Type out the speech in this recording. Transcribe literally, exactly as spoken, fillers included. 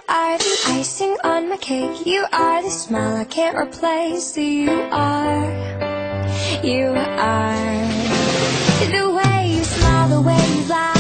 are the icing on my cake. You are the smile I can't replace. You are, you are the way you smile, the way you lie.